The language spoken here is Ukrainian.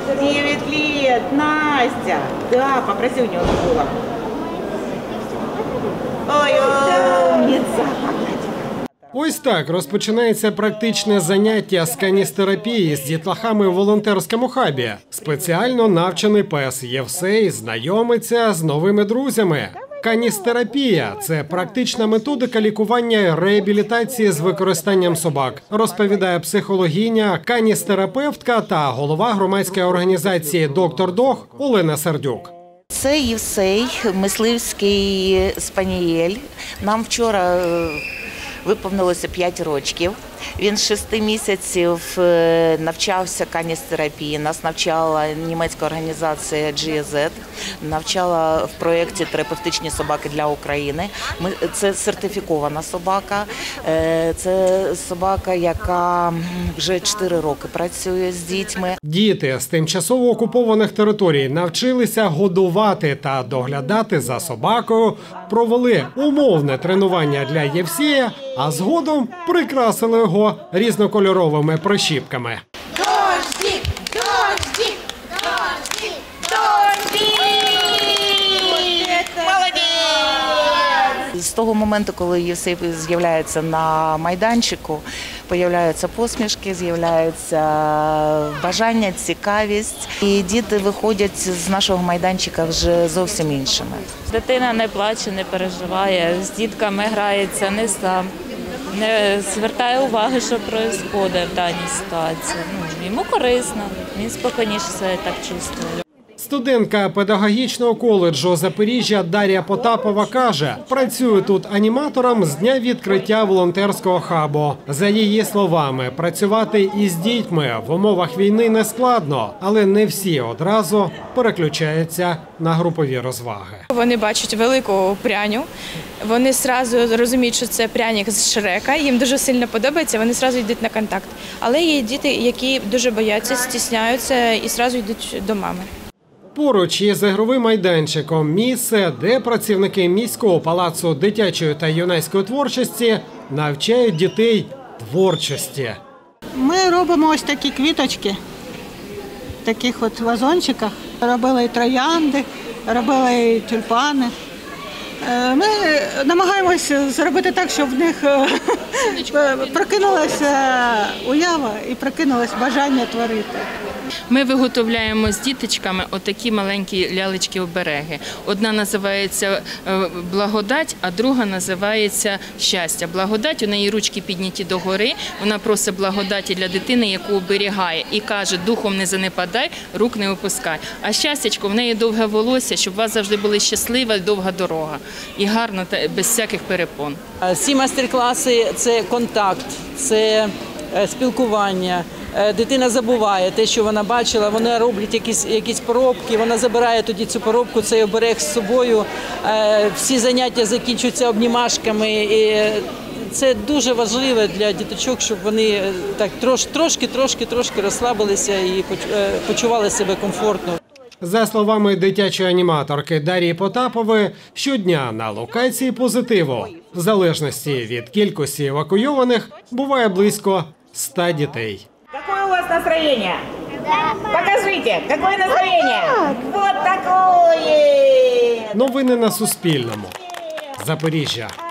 9 лет, Настя. Да, попроси у него было. Ой, умница. Ось так розпочинається практичне заняття з каністерапії з дітлахами у волонтерському хабі. Спеціально навчений пес Євсей знайомиться з новими друзями. Каністерапія – це практична методика лікування і реабілітації з використанням собак, розповідає психологиня, каністерапевтка та голова громадської організації «Доктор Дог» Олена Сердюк. Це Євсей, мисливський спанієль. Нам вчора виповнилося 5 років. Він з 6 місяців навчався каністерапії. Нас навчала німецька організація GEZ, навчала в проєкті «Терапевтичні собаки для України». Це сертифікована собака. Це собака, яка вже 4 роки працює з дітьми. Діти з тимчасово окупованих територій навчилися годувати та доглядати за собакою, провели умовне тренування для Євсея, а згодом прикрасили його різнокольоровими прищіпками. Дождик, дождик, дождик, дождик! Молодець! З того моменту, коли Євсей з'являється на майданчику, з'являються посмішки, з'являється бажання, цікавість. І діти виходять з нашого майданчика вже зовсім іншими. Дитина не плаче, не переживає, з дітками грається не сам. Не звертає уваги, що відбувається в даній ситуації. Йому корисно, він спокійніше себе так чувствує. Студентка педагогічного коледжу Запоріжжя Дар'я Потапова каже, працює тут аніматором з дня відкриття волонтерського хабу. За її словами, працювати із дітьми в умовах війни не складно, але не всі одразу переключаються на групові розваги. Вони бачать велику пряню, вони одразу розуміють, що це пряник з Шрека, їм дуже сильно подобається, вони одразу йдуть на контакт. Але є діти, які дуже бояться, стісняються і одразу йдуть до мами. Поруч із ігровим майданчиком місце, де працівники міського палацу дитячої та юнацької творчості навчають дітей творчості. Ми робимо ось такі квіточки, в таких от вазончиках. Робили і троянди, робили і тюльпани. Ми намагаємося зробити так, щоб в них прокинулася уява і прокинулось бажання творити. Ми виготовляємо з діточками отакі маленькі лялечки-обереги. Одна називається «Благодать», а друга називається «Щастя». Благодать, у неї ручки підняті догори, вона просить благодаті для дитини, яку оберігає, і каже, духом не занепадай, рук не опускай. А щастячко, в неї довге волосся, щоб у вас завжди була щаслива і довга дорога. І гарно, без всяких перепон. Ці майстер-класи – це контакт, це спілкування. Дитина забуває те, що вона бачила, вони роблять якісь поробки, вона забирає тоді цю поробку, цей оберег з собою. Всі заняття закінчуються обнімашками. І це дуже важливо для діточок, щоб вони так трошки розслабилися і почували себе комфортно. За словами дитячої аніматорки Дар'ї Потапової, щодня на локації позитиву, в залежності від кількості евакуйованих, буває близько 100 дітей. Какое у вас настроение? Покажите, какое настроение? Вот такое! Новини на Суспільному. Запоріжжя.